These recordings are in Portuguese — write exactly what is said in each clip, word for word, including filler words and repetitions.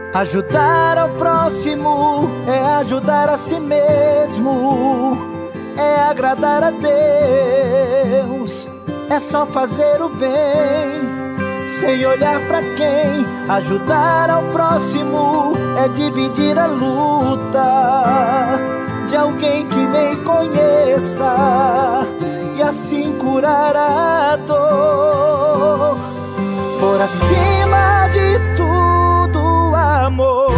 Ajudar ao próximo é ajudar a si mesmo, é agradar a Deus, é só fazer o bem, sem olhar pra quem. Ajudar ao próximo é dividir a luta de alguém que nem conheça, e assim curar a dor. Por acima de tudo, amor.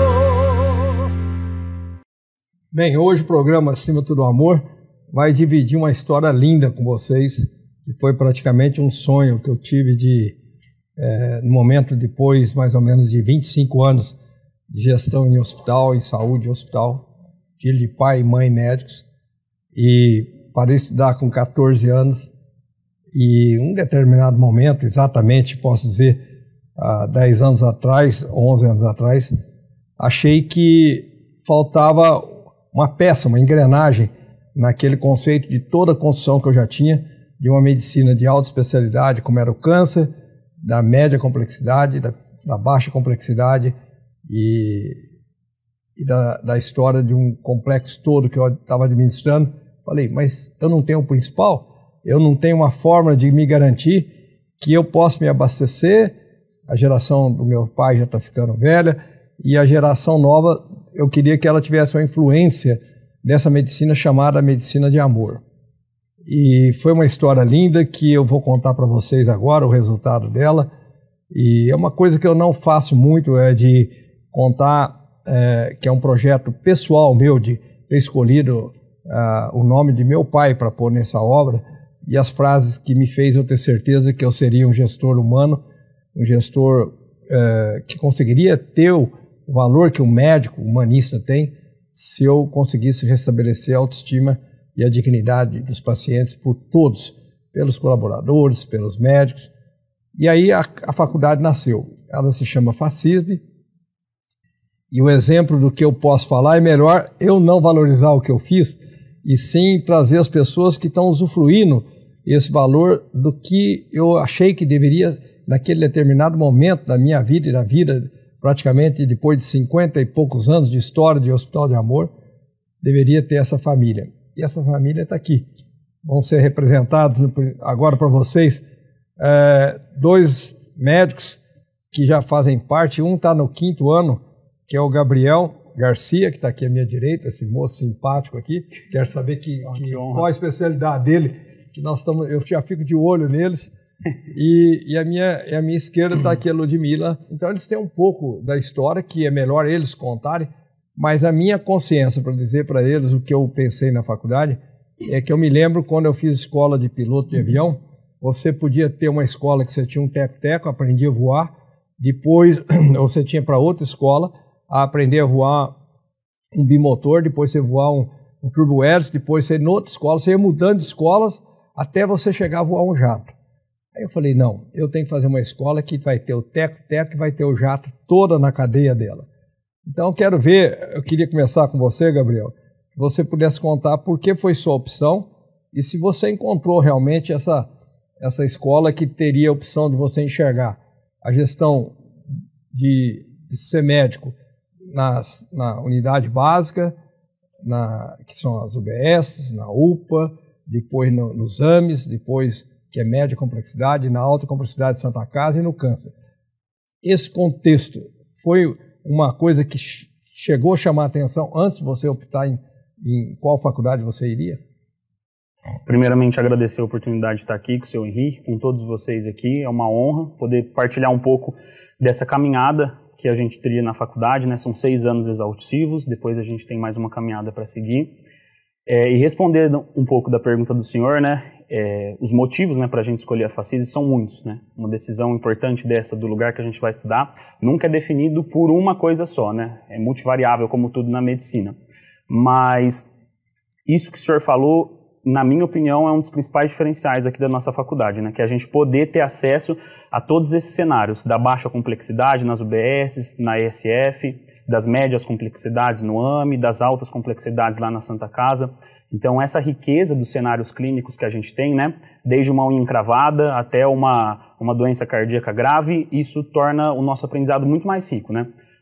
Bem, hoje o programa Acima de Tudo Amor vai dividir uma história linda com vocês, que foi praticamente um sonho que eu tive de, é, no momento depois, mais ou menos de vinte e cinco anos de gestão em hospital, em saúde em hospital, filho de pai e mãe médicos, e parei de estudar com quatorze anos, e em um determinado momento, exatamente, posso dizer, há dez anos atrás, onze anos atrás, achei que faltava uma peça, uma engrenagem naquele conceito de toda a construção que eu já tinha de uma medicina de alta especialidade, como era o câncer, da média complexidade, da, da baixa complexidade e, e da, da história de um complexo todo que eu estava administrando. Falei, mas eu não tenho o principal, eu não tenho uma forma de me garantir que eu possa me abastecer. A geração do meu pai já está ficando velha e a geração nova, eu queria que ela tivesse uma influência dessa medicina chamada medicina de amor. E foi uma história linda que eu vou contar para vocês agora, o resultado dela. E é uma coisa que eu não faço muito, é de contar, é, que é um projeto pessoal meu, de ter escolhido uh, o nome de meu pai para pôr nessa obra, e as frases que me fez eu ter certeza que eu seria um gestor humano, um gestor uh, que conseguiria ter o o valor que o médico humanista tem se eu conseguisse restabelecer a autoestima e a dignidade dos pacientes por todos, pelos colaboradores, pelos médicos. E aí a, a faculdade nasceu. Ela se chama FACISB, e o exemplo do que eu posso falar é melhor eu não valorizar o que eu fiz e sim trazer as pessoas que estão usufruindo esse valor do que eu achei que deveria, naquele determinado momento da minha vida e da vida praticamente depois de cinquenta e poucos anos de história de Hospital de Amor, deveria ter essa família. E essa família está aqui. Vão ser representados agora para vocês é, dois médicos que já fazem parte. Um está no quinto ano, que é o Gabriel Garcia, que está aqui à minha direita, esse moço simpático aqui. Quero saber que, que, qual a especialidade dele, que nós estamos, eu já fico de olho neles. E, e, a minha, e a minha esquerda está aqui a Ludmila. Então eles têm um pouco da história que é melhor eles contarem, mas a minha consciência para dizer para eles o que eu pensei na faculdade é que eu me lembro quando eu fiz escola de piloto de avião, você podia ter uma escola que você tinha um teco-teco, aprendia a voar, depois você tinha para outra escola a aprender a voar um bimotor, depois você voar um, um turbo-hélice, depois você, em outra escola, você ia mudando de escolas até você chegar a voar um jato. Aí eu falei, não, eu tenho que fazer uma escola que vai ter o teco-teco e vai ter o jato toda na cadeia dela. Então eu quero ver, eu queria começar com você, Gabriel, que você pudesse contar por que foi sua opção e se você encontrou realmente essa, essa escola que teria a opção de você enxergar a gestão de, de ser médico nas, na unidade básica, na, que são as U B S, na U P A, depois no, nos AMES, depois que é média complexidade, na alta complexidade de Santa Casa e no câncer. Esse contexto foi uma coisa que chegou a chamar a atenção antes de você optar em, em qual faculdade você iria? Primeiramente, agradecer a oportunidade de estar aqui com o seu Henrique, com todos vocês aqui. É uma honra poder partilhar um pouco dessa caminhada que a gente teria na faculdade, né? São seis anos exaustivos, depois a gente tem mais uma caminhada para seguir. É, e responder um pouco da pergunta do senhor, né? É, os motivos, né, para a gente escolher a FACISB são muitos, né? Uma decisão importante dessa do lugar que a gente vai estudar nunca é definido por uma coisa só, né? É multivariável, como tudo na medicina. Mas isso que o senhor falou, na minha opinião, é um dos principais diferenciais aqui da nossa faculdade, né? Que é a gente poder ter acesso a todos esses cenários, da baixa complexidade nas U B S, na E S F, das médias complexidades no AME, das altas complexidades lá na Santa Casa. Então, essa riqueza dos cenários clínicos que a gente tem, né, desde uma unha encravada até uma, uma doença cardíaca grave, isso torna o nosso aprendizado muito mais rico, né?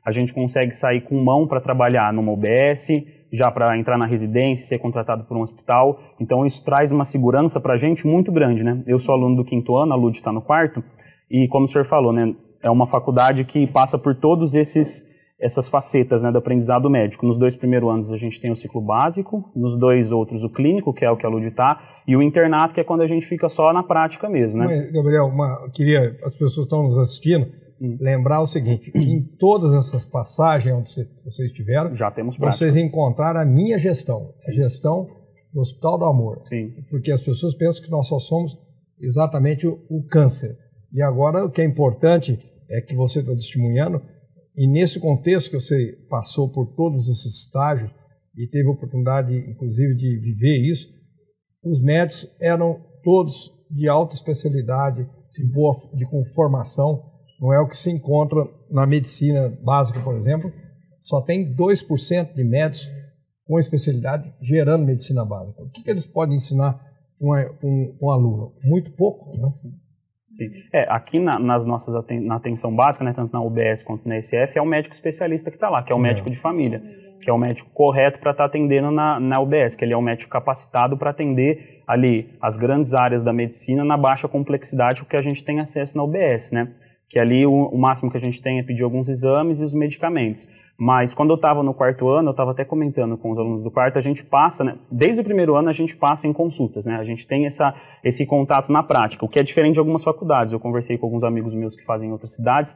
a gente consegue sair com mão para trabalhar numa U B S, já para entrar na residência, ser contratado por um hospital. Então isso traz uma segurança para a gente muito grande, né? Eu sou aluno do quinto ano, a Lud está no quarto, e como o senhor falou, né, é uma faculdade que passa por todos esses essas facetas, né, do aprendizado médico. Nos dois primeiros anos a gente tem o ciclo básico, nos dois outros o clínico, que é o que a Lud está, e o internato, que é quando a gente fica só na prática mesmo, né? Mas, Gabriel, uma, eu queria, as pessoas que estão nos assistindo, hum. lembrar o seguinte, que em todas essas passagens onde vocês estiveram, já temos práticas. Vocês encontraram a minha gestão, a gestão do Hospital do Amor. Sim. Porque as pessoas pensam que nós só somos exatamente o, o câncer. E agora o que é importante é que você está testemunhando, e nesse contexto que você passou por todos esses estágios e teve a oportunidade, inclusive, de viver isso, os médicos eram todos de alta especialidade, de boa, de com formação. Não é o que se encontra na medicina básica, por exemplo. Só tem dois por cento de médicos com especialidade gerando medicina básica. O que, que eles podem ensinar para um, um aluno? Muito pouco, né? Sim. É, aqui na, nas nossas aten na atenção básica, né, tanto na U B S quanto na E S F, é o médico especialista que está lá, que é o médico é. de família, que é o médico correto para estar tá atendendo na, na U B S, que ele é o médico capacitado para atender ali as grandes áreas da medicina na baixa complexidade, o que a gente tem acesso na U B S, né? Que ali o, o máximo que a gente tem é pedir alguns exames e os medicamentos. Mas quando eu estava no quarto ano, eu estava até comentando com os alunos do quarto, a gente passa, né, desde o primeiro ano a gente passa em consultas, né, a gente tem essa, esse contato na prática, o que é diferente de algumas faculdades. Eu conversei com alguns amigos meus que fazem em outras cidades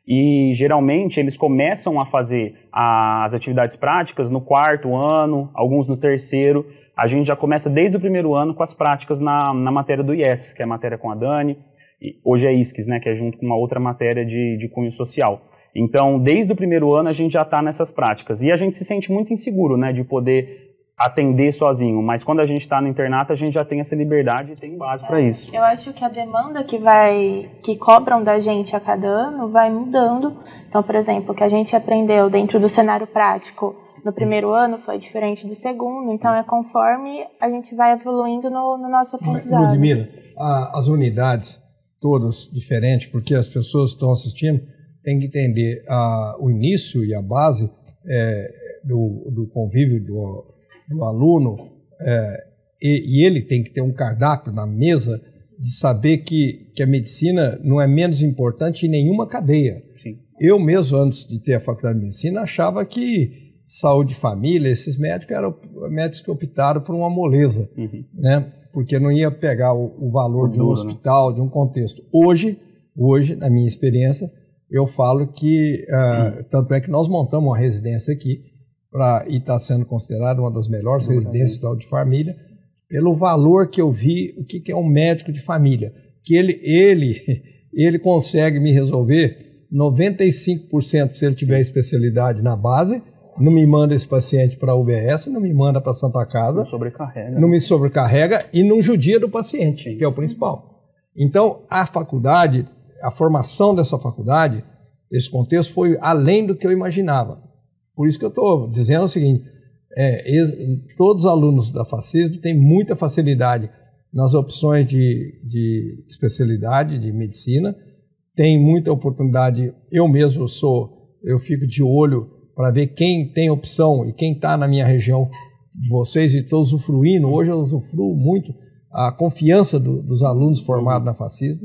e geralmente eles começam a fazer as atividades práticas no quarto ano, alguns no terceiro. A gente já começa desde o primeiro ano com as práticas na, na matéria do I E S, que é a matéria com a Dani, e hoje é I S C S, né, que é junto com uma outra matéria de, de cunho social. Então, desde o primeiro ano, a gente já está nessas práticas. E a gente se sente muito inseguro, né, de poder atender sozinho. Mas quando a gente está no internato, a gente já tem essa liberdade e tem base é, para isso. Eu acho que a demanda que, vai, que cobram da gente a cada ano vai mudando. Então, por exemplo, o que a gente aprendeu dentro do cenário prático no primeiro ano foi diferente do segundo. Então, é conforme a gente vai evoluindo no, no nosso aprendizado. Ludmila, as unidades todas diferentes, porque as pessoas que estão assistindo tem que entender a, o início e a base é, do, do convívio do, do aluno é, e, e ele tem que ter um cardápio na mesa de saber que, que a medicina não é menos importante em nenhuma cadeia. Sim. Eu mesmo, antes de ter a faculdade de medicina, achava que saúde de família, esses médicos eram médicos que optaram por uma moleza, uhum. né? Porque não ia pegar o, o valor o de um duro, hospital, né? De um contexto. Hoje, hoje, na minha experiência, eu falo que, uh, hum. tanto é que nós montamos uma residência aqui, pra, e está sendo considerada uma das melhores hum, residências tá de família, pelo valor que eu vi, o que, que é um médico de família. Que ele, ele, ele consegue me resolver noventa e cinco por cento se ele tiver Sim. especialidade na base, não me manda esse paciente para a U B S, não me manda para a Santa Casa, não sobrecarrega, não me sobrecarrega e não judia do paciente, Sim. que é o principal. Então, a faculdade... A formação dessa faculdade, esse contexto, foi além do que eu imaginava. Por isso que eu estou dizendo o seguinte, é, todos os alunos da FACISB têm muita facilidade nas opções de, de especialidade, de medicina, tem muita oportunidade, eu mesmo sou, eu fico de olho para ver quem tem opção e quem está na minha região de vocês e estou usufruindo, hoje eu usufruo muito a confiança do, dos alunos formados na FACISB.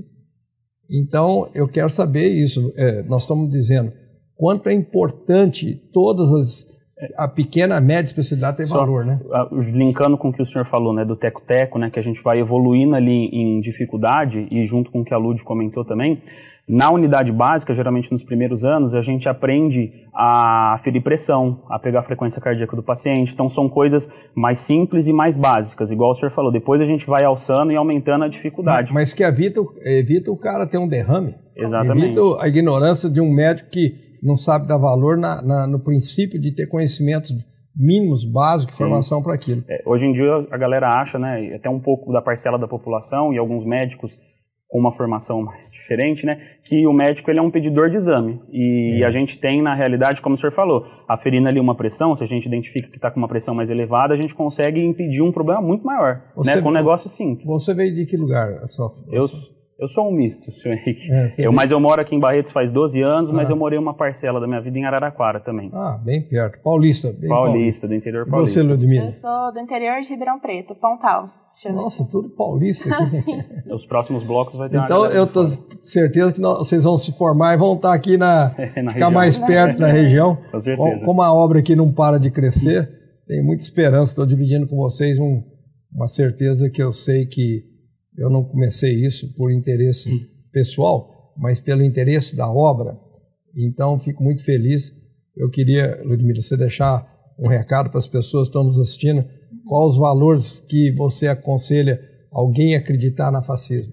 Então, eu quero saber isso. É, nós estamos dizendo quanto é importante todas as... A pequena, a média especialidade tem Só, valor, né? Linkando com o que o senhor falou, né, do teco-teco, né, que a gente vai evoluindo ali em dificuldade, e junto com o que a Lud comentou também, na unidade básica, geralmente nos primeiros anos, a gente aprende a aferir pressão, a pegar a frequência cardíaca do paciente. Então, são coisas mais simples e mais básicas, igual o senhor falou. Depois a gente vai alçando e aumentando a dificuldade. Mas, mas que evita, evita o cara ter um derrame. Exatamente. Evita a ignorância de um médico que não sabe dar valor na, na, no princípio de ter conhecimentos mínimos, básicos, de formação para aquilo. É, hoje em dia, a galera acha, né, até um pouco da parcela da população e alguns médicos com uma formação mais diferente, né, que o médico ele é um pedidor de exame. E, é. a gente tem, na realidade, como o senhor falou, aferindo ali uma pressão, se a gente identifica que está com uma pressão mais elevada, a gente consegue impedir um problema muito maior, você, né, com um negócio simples. Você veio de que lugar? A sua, eu, Eu sou um misto, senhor Henrique. É, eu, mas eu moro aqui em Barretos faz doze anos, ah. mas eu morei uma parcela da minha vida em Araraquara também. Ah, bem perto. Paulista. Bem paulista, paulista, do interior paulista. E você, Ludmila? Eu sou do interior de Ribeirão Preto, Pontal. Nossa, tudo paulista aqui. Os próximos blocos vai ter Então, uma eu tenho certeza que nós, vocês vão se formar e vão estar aqui, na, na ficar região. mais perto da região. Com certeza. Como a obra aqui não para de crescer, tenho muita esperança. Estou dividindo com vocês um, uma certeza que eu sei que eu não comecei isso por interesse hum. pessoal, mas pelo interesse da obra. Então, fico muito feliz. Eu queria, Ludmila, você deixar um recado para as pessoas que estão nos assistindo. Quais os valores que você aconselha alguém a acreditar na FACISB?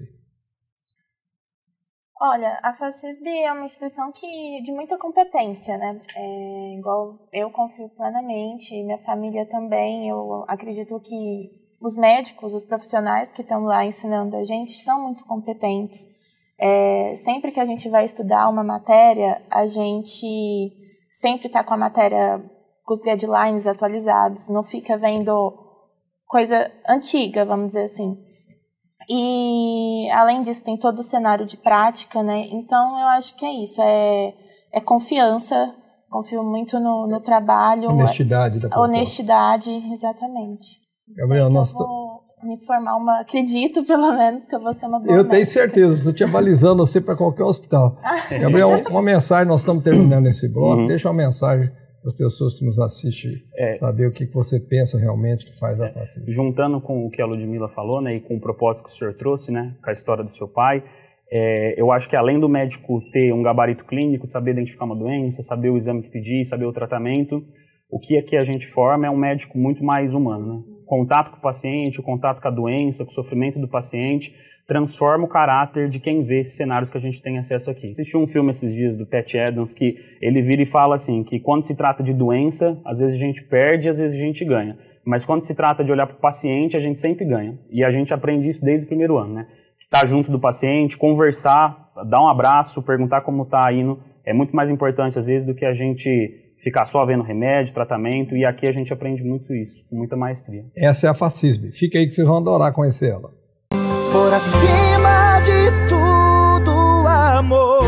Olha, a FACISB é uma instituição que, de muita competência, né? É, igual eu confio plenamente, minha família também. Eu acredito que os médicos, os profissionais que estão lá ensinando a gente são muito competentes. É, sempre que a gente vai estudar uma matéria, a gente sempre está com a matéria, com os guidelines atualizados, não fica vendo coisa antiga, vamos dizer assim. E, além disso, tem todo o cenário de prática, né? Então, eu acho que é isso, é, é confiança, confio muito no, no trabalho. Honestidade da proposta. Honestidade, exatamente. Gabriel, nós eu vou me formar uma, acredito pelo menos que eu vou ser uma boa Eu médica. tenho certeza, estou te avalizando você para qualquer hospital. Gabriel, uma mensagem, nós estamos terminando esse bloco, uhum. deixa uma mensagem para as pessoas que nos assistem, é, saber o que você pensa realmente que faz a FACISB. É, juntando com o que a Ludmila falou, né, e com o propósito que o senhor trouxe, né, com a história do seu pai, é, eu acho que além do médico ter um gabarito clínico, saber identificar uma doença, saber o exame que pedir, saber o tratamento, o que aqui a gente forma é um médico muito mais humano, né? Contato com o paciente, o contato com a doença, com o sofrimento do paciente, transforma o caráter de quem vê esses cenários que a gente tem acesso aqui. Assisti um filme esses dias do Pat Adams que ele vira e fala assim, que quando se trata de doença, às vezes a gente perde, às vezes a gente ganha. Mas quando se trata de olhar para o paciente, a gente sempre ganha. E a gente aprende isso desde o primeiro ano, né? Estar junto do paciente, conversar, dar um abraço, perguntar como está indo, é muito mais importante às vezes do que a gente ficar só vendo remédio, tratamento, e aqui a gente aprende muito isso, com muita maestria. Essa é a FACISB. Fica aí que vocês vão adorar conhecer ela. Por acima de tudo, amor.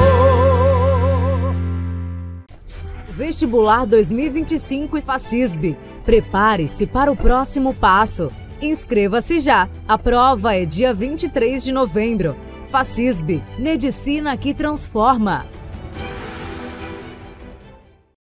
Vestibular dois mil e vinte e cinco e FACISB. Prepare-se para o próximo passo. Inscreva-se já. A prova é dia vinte e três de novembro. FACISB. Medicina que transforma.